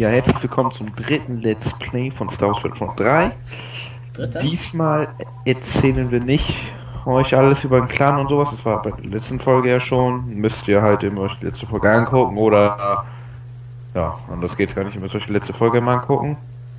Ja, herzlich willkommen zum dritten Let's Play von Star Wars Battlefront 3. Dritter? Diesmal erzählen wir nicht euch alles über den Clan und sowas. Das war bei der letzten Folge ja schon. Müsst ihr halt eben euch die letzte Folge angucken oder... Ja, anders geht's gar nicht. Ihr müsst euch die letzte Folge mal angucken.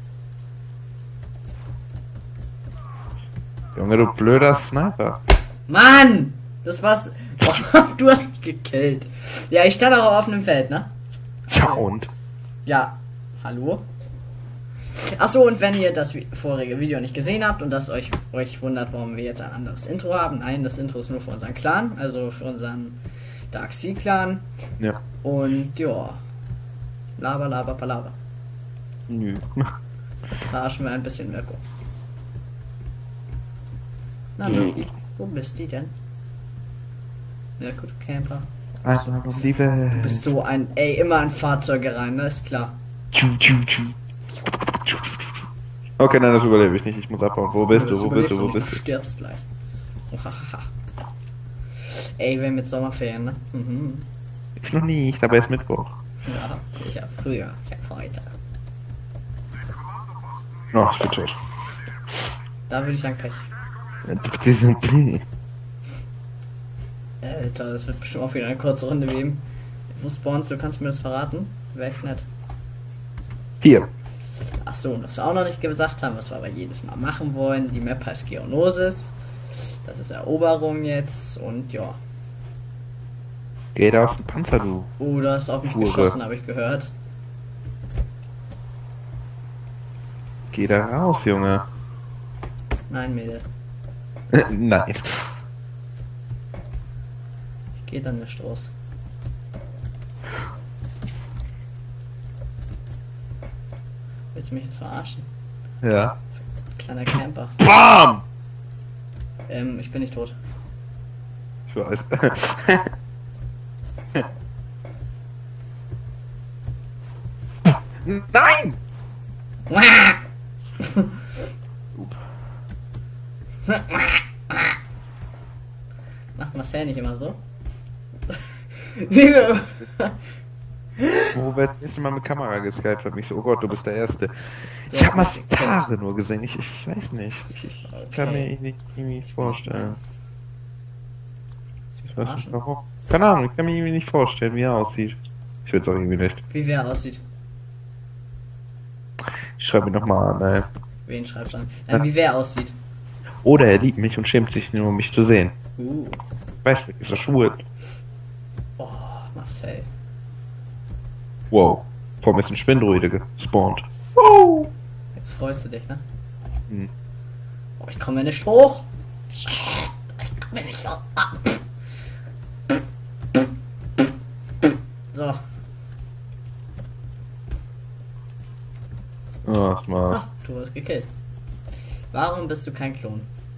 Junge, du blöder Sniper. Mann! Das war's. Oh, du hast mich gekillt. Ja, ich stand auch auf offenem Feld, ne? Tja, und? Ja. Hallo? Achso, und wenn ihr das vorige Video nicht gesehen habt und das euch wundert, warum wir jetzt ein anderes Intro haben. Nein, das Intro ist nur für unseren Clan, also für unseren Dark Sea Clan. Ja. Und ja. Laber, laber, palaber. Nö. Verarschen wir ein bisschen Mirko. Na, Mirko, wo bist du denn? Mirko, du Camper. Einmal um die Du Welt. bist so ein, immer in Fahrzeuge rein, ne? Ist klar. Okay, nein, das überlebe ich nicht. Ich muss abbauen. Wo bist du? Wo bist du? Wo bist Du du? stirbst gleich. Ey, wir haben jetzt Sommerferien, ne? Mhm. Ich noch nicht, aber es ist Mittwoch. Ja, ich hab früher, ich hab heute. Oh, ich bin tot. Da würde ich sagen Pech. Alter, das wird bestimmt auch wieder eine kurze Runde geben. Wo spawnst du? Kannst du mir das verraten? Wäre echt nett. Hier. Achso, und was wir auch noch nicht gesagt haben, was wir aber jedes Mal machen wollen. Die Map heißt Geonosis. Das ist Eroberung jetzt und ja. Geh da auf den Panzer, du. Oh, du hast auf mich Hure. geschossen, habe ich gehört. Geh da raus, Junge. Nein, Mädel. Nein. Ich gehe dann nicht raus. Willst du mich jetzt verarschen? Ja. Kleiner Camper. BAM! Ich bin nicht tot. Ich weiß. Nein! Macht Marcel nicht immer so? Wo wird das nächste Mal mit Kamera geskypt hat mich so, oh Gott, du bist der Erste. Ich Der habe mal ist nicht Haare nur gesehen, ich weiß nicht. Ich kann mir nicht vorstellen. Ich weiß nicht warum. Keine Ahnung, ich kann mir irgendwie nicht vorstellen, wie er aussieht. Ich will es auch irgendwie nicht. Wie wer aussieht. Ich schreibe ihn nochmal an, ey. Wen schreibst du an? Nein, wie wer aussieht. Oder er liebt mich und schämt sich nur, um mich zu sehen. Uh. Weißt du, ist er schwul? Oh, Marcel. Wow. Vor mir ist ein Spindroide gespawnt. Wow. Jetzt freust du dich, ne? Hm. Oh, ich komme nicht hoch. Ich komme nicht hoch. Ah. So. Ach mal. Ah, du wirst gekillt. Warum bist du kein Klon?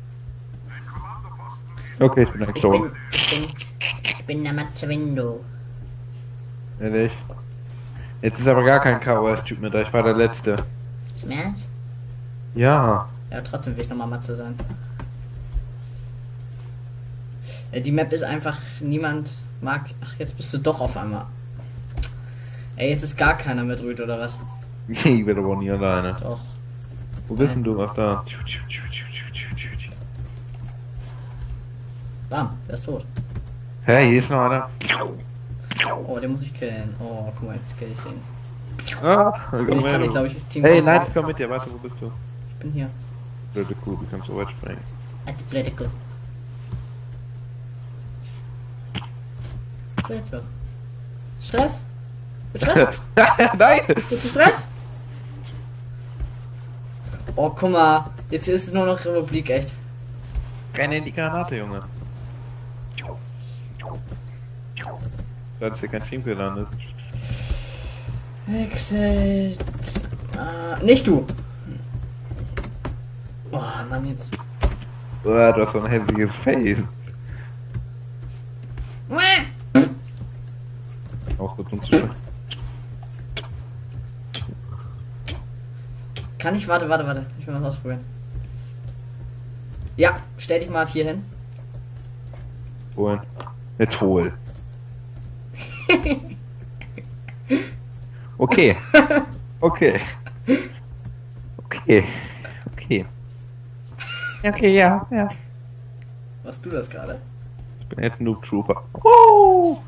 Okay, ich bin ein Klon. Ich bin der Mazzindo. Ehrlich? Jetzt ist aber gar kein KOS-Typ mehr da, ich war der Letzte. Smash? Ja. Ja, trotzdem will ich nochmal Matze sein. Die Map ist einfach, niemand mag... Ach, jetzt bist du doch auf einmal. Ey, jetzt ist gar keiner mit Rüd, oder was? Ich bin aber nie alleine. Doch. Wo bist denn du? Ach da. Bam, der ist tot. Hey, hier ist noch einer. Oh, den muss ich killen. Oh, guck mal, jetzt kill ich den. Ah, Ich komm kann her, nicht, du. glaube ich, das Team... Hey, nein, ich komm mit dir. Warte, wo bist du? Ich bin hier. Blöde Kuh, du kannst so weit springen. Blöde Kuh. Jetzt so. Stress? Mit Stress? Nein! Willst du Stress? Oh, guck mal. Jetzt ist es nur noch Republik, echt. Keine in die Granate, Junge. Da ist hier kein Team gelandet. Exit. Nicht du. Oh, Mann, jetzt. Du hast so ein hässliches Face. Auch gut umzuschauen. Kann ich? Warte. Ich will was ausprobieren. Ja, stell dich mal hier hin. Holen. Nicht holen. Okay. Okay. Okay. Okay. Okay, ja, ja. Was du das gerade? Ich bin jetzt ein Noob Trooper. Oh!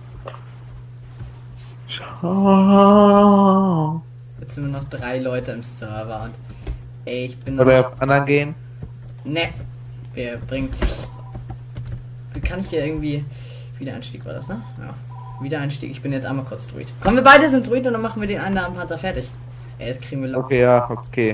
Schau. Jetzt sind nur noch 3 Leute im Server und ey, ich bin noch... Oder auf anderen gehen? Ne, wir bringen... Wie kann ich hier irgendwie... Wiedereinstieg war das, ne? Ja. Wiedereinstieg, ich bin jetzt einmal kurz Druid. Komm, wir beide sind Druid und dann machen wir den einen da am Panzer fertig. Ey, das kriegen wir locker. Okay, ja, okay.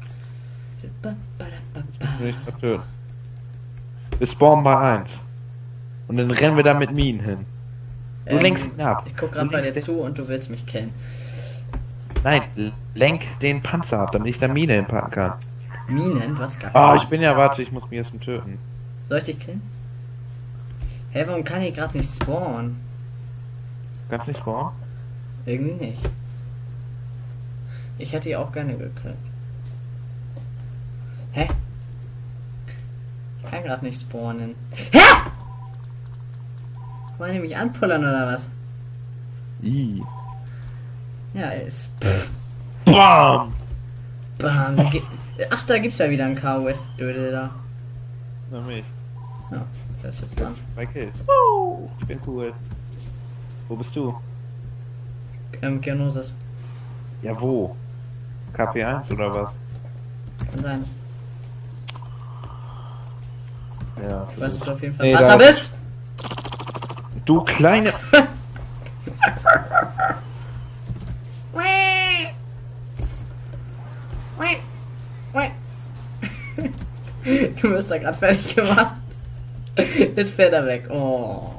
Nicht mehr töten. Wir spawnen bei 1. Und dann rennen wir da mit Minen hin. Du lenkst ihn ab. Ich guck gerade bei dir zu und du willst mich killen. Nein, lenk den Panzer ab, damit ich da Mine hinpacken kann. Minen? Was gar Ah, ich bin ja, warte, ich muss mich erst mal töten. Soll ich dich killen? Hä, warum kann ich gerade nicht spawnen? Kannst nicht spawnen? Irgendwie nicht. Ich hätte die auch gerne gekriegt. Hä? Ich kann gerade nicht spawnen. Hä? Wollen die mich anpullern oder was? I. Ja, ist. BAM! Bam. Ach, da gibt's ja wieder einen K.O.S.-Dödel da. Na mich. Ja, der ist jetzt dran. 2 Kills. Oh, ich bin cool. Wo bist du? Geonosis. Ja, wo? KP1 oder was? Kann sein. Ja. Du weißt, dass du auf jeden Fall Nee, Panzer da- bist! Du kleine. Du wirst da gerade fertig gemacht. Jetzt fährt er weg. Oh.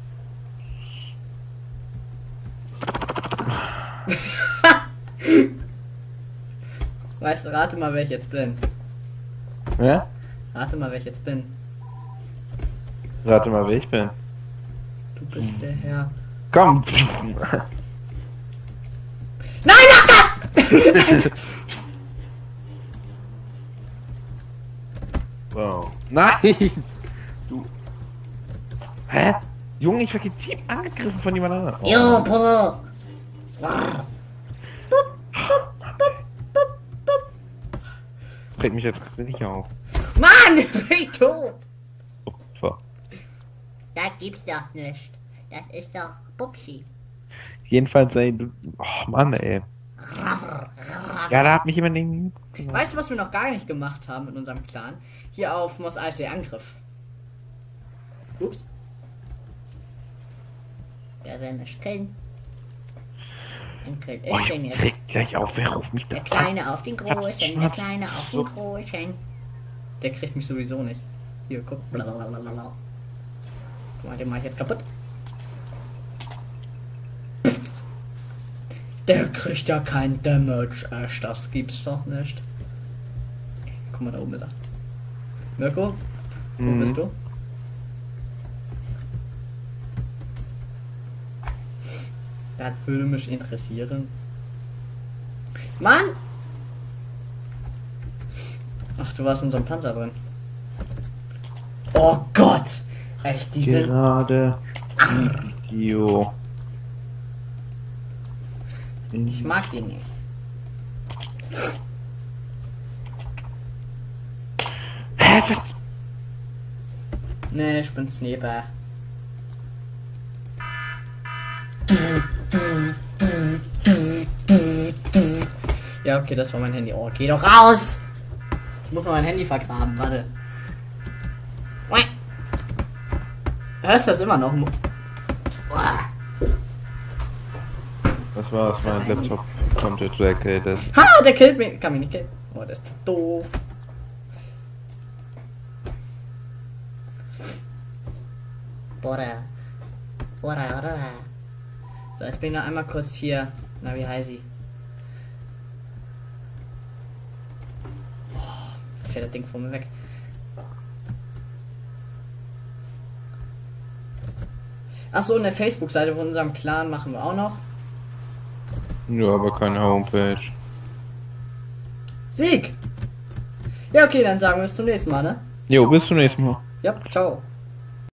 Weißt du, rate mal, wer ich jetzt bin. Ja? Rate mal, wer ich jetzt bin. Rate mal, wer ich bin. Du bist der Herr. Komm! Nein, mach das! Wow. Nein! Du. Hä? Junge, ich werde gezielt angegriffen von jemand anderem. Oh. Jo, Polo! Das regt mich jetzt richtig auf. Mann, ich bin tot! Opfer. Das gibt's doch nicht. Das ist doch Pupsi. Jedenfalls, ey, du. Oh Mann, ey. Ja, da hat mich jemand irgendwie. Weißt du, was wir noch gar nicht gemacht haben in unserem Clan? Hier auf Mos Eisley Angriff. Ups. Der will mich killen. Dann kill Oh, ich den ich jetzt. reg gleich auf, wer ruft mich da Der an? Kleine auf den Großen, der Kleine auf den Großen. Der kriegt mich sowieso nicht. Hier, guck. Blablabla. Guck mal, den mach ich jetzt kaputt. Der kriegt ja kein Damage. Echt, das gibt's doch nicht. Guck mal, da oben ist er. Mirko, wo bist du? Das würde mich interessieren. Mann! Ach, du warst in so einem Panzer drin. Oh Gott! Echt, die sind... Gerade. Video. Ich mag die nicht. Hä, was? Nee, ich bin Sniper. Ja, okay, das war mein Handy. Oh, geh doch raus! Ich muss mal mein Handy vergraben, warte. Hörst du das immer noch? Was war's? Mein Laptop kommt jetzt weg, ey. Das. Ha, der killt mich. Kann mich nicht killen. Oh, der ist doof. Bora. Bora, bora. So, jetzt bin ich noch einmal kurz hier. Na, wie heißt sie? Oh, jetzt fährt das Ding von mir weg. Achso, eine Facebook-Seite von unserem Clan machen wir auch noch. Ja, aber keine Homepage. Sieg! Ja, okay, dann sagen wir bis zum nächsten Mal, ne? Jo, bis zum nächsten Mal. Ja, ciao.